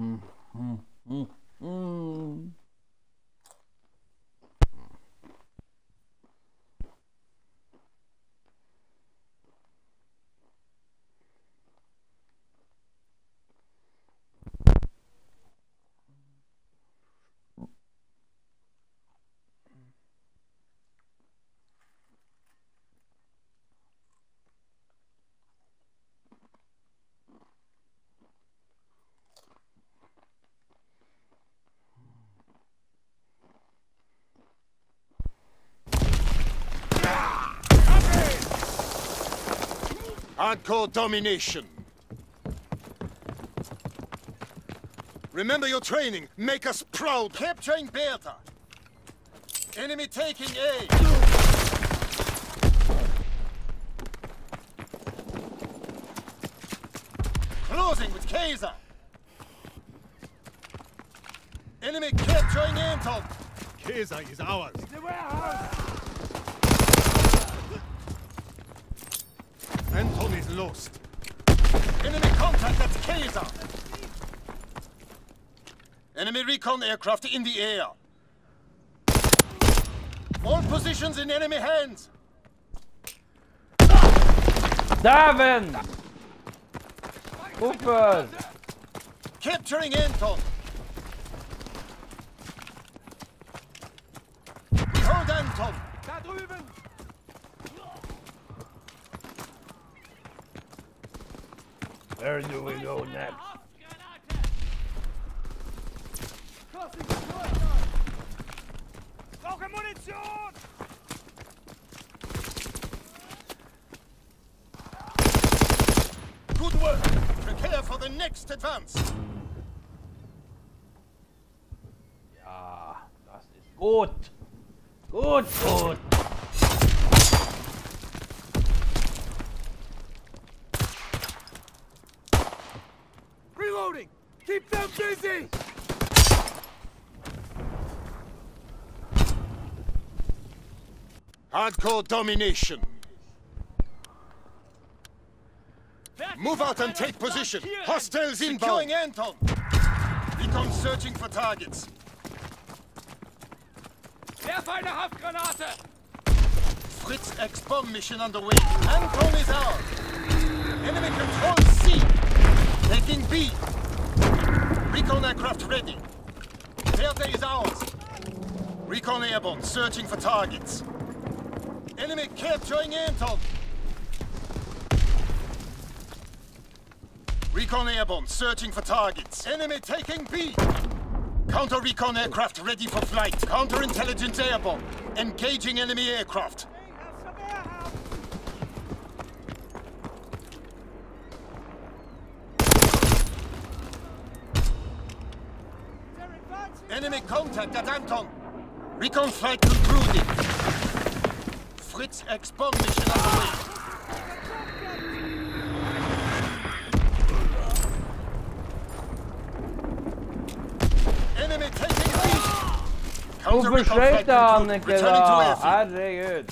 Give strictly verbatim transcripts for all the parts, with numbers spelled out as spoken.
Hardcore domination. Remember your training. Make us proud. Capturing Beta. Enemy taking A. Closing with Kaiser. Enemy capturing Anton. Kaiser is ours. The warehouse. Anton is lost. Enemy contact at Kaiser. Enemy recon aircraft in the air. All positions in enemy hands. Daven! Hvorfor? Capturing Anton. We hold Anton. Da drüben. Where do we go next? Brauche Munition! Good work. Prepare for the next advance. Ja, das ist gut. Gut, gut. Reloading! Keep them busy! Hardcore domination. Move out and take position. Hostiles inbound. Securing Anton. Recon searching for targets. Werf eine Haftgranate! Fritz X-bomb mission underway. Anton is ours. Enemy control C. Taking B. Recon aircraft ready. Delta is ours. Recon airborne searching for targets. Enemy capturing Anton. Recon airborne searching for targets. Enemy taking B. Counter-recon aircraft ready for flight. Counter-intelligence airborne. Engaging enemy aircraft. Enemy contact at Anton. Recon flight concluded. Fritz X-bomb mission underway. Enemy taking B. Hvorfor skjøt han ikke da? Herregud.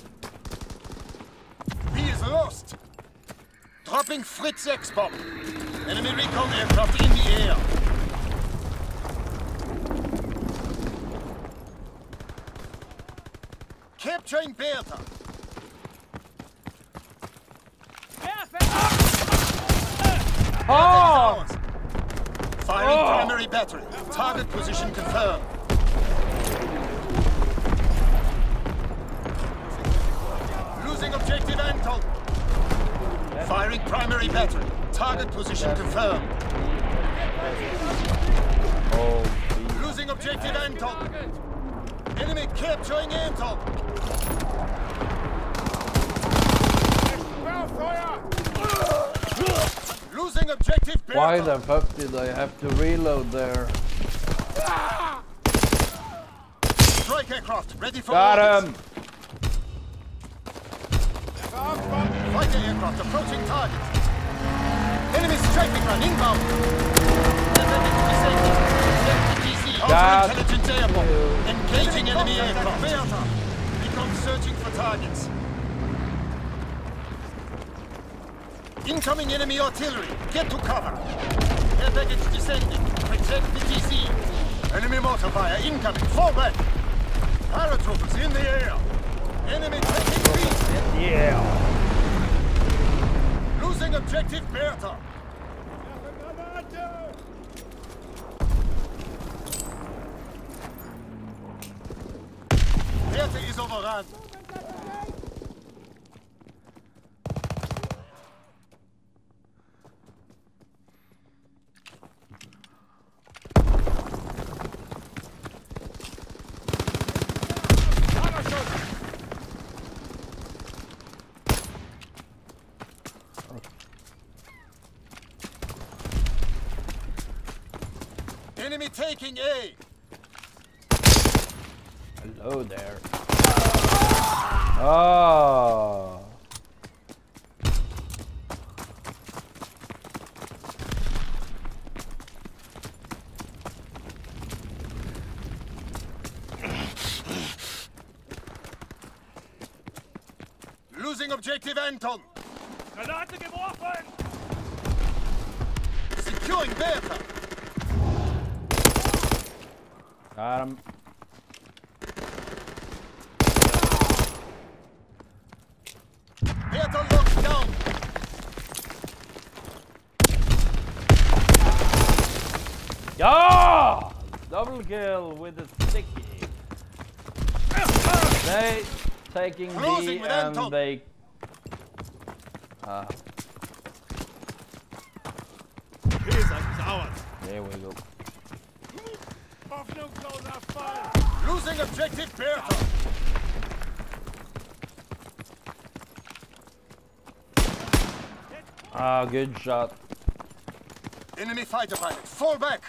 B is lost. Dropping Fritz X-bomb. Enemy recon aircraft in the air. Capturing Beta. Oh! Firing Oh! primary battery. Target position confirmed. Losing objective Anton. Firing primary battery. Target position confirmed. Oh, Losing objective Anton. Enemy capturing Anton. Losing objective Beta. why the fuck did I have to reload there? Strike aircraft ready for Got orders. him! Fighter aircraft approaching target. Enemy strafing run inbound. Got Intelligence airborne. Engaging enemy aircraft. Recon searching for targets. Incoming enemy artillery. Get to cover. Air package descending. Protect the T C. Enemy mortar fire incoming. Fall back. Paratroopers in the air. Enemy taking B. Yeah. Losing objective Bertha. Bertha is overrun. Enemy taking A. Hello there. Oh. Losing objective Anton. Granate geworfen! Securing Bertha. Got him. Bertha locked down. Yeah! Double kill with the sticky. They taking Closing B with and Anton. they. Ah, Käse is ours. there we go. Hoffnungsloser Fall! Losing objective Bertha. Ah, good shot. Enemy fighter pilot. Fall back.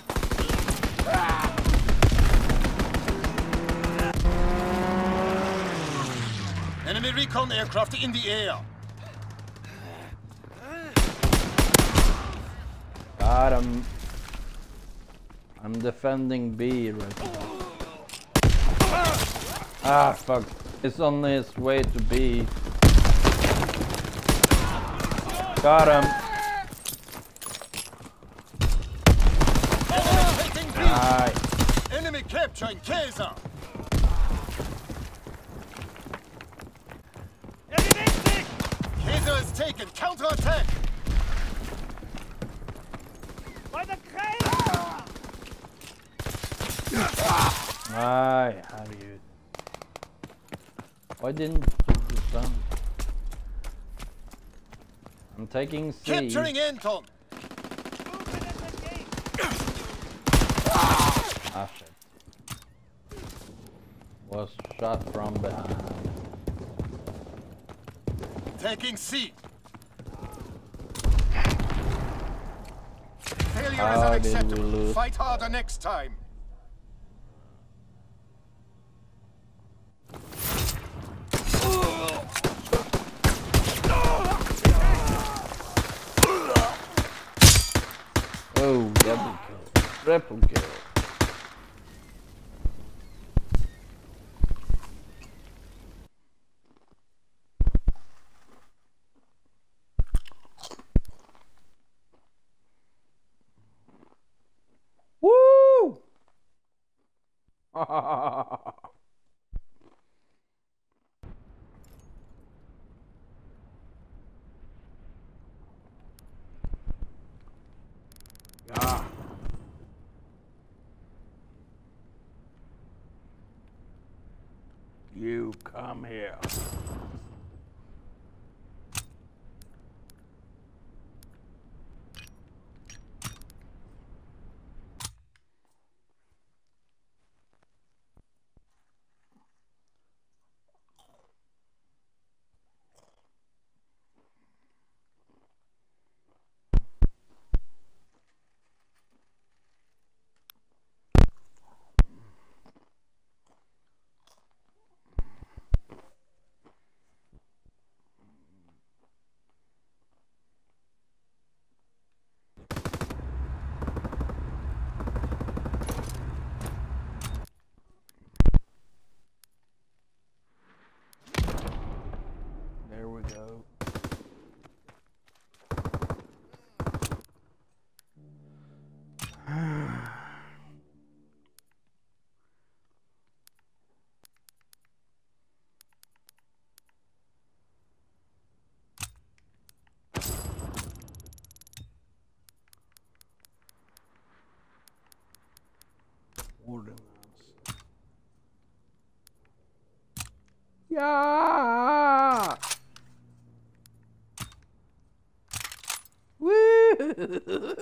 Enemy recon aircraft in the air. Got him. I'm defending B right now. Ah, fuck. It's on his way to B. Got him. Enemy taking B. Nice. Enemy capturing Kaiser. Kaiser is taken. Counter-attack. Bei der Krähe! Aye, herregud. Why didn't you do this done? I'm taking C. Capturing Anton. Ah, shit. Was shot from behind. Taking C. Failure is How did we unacceptable. lose? Fight harder next time. Oh, double kill. Triple kill. Woo! Yeah. You come here. Ordnance. Yeah! Woo!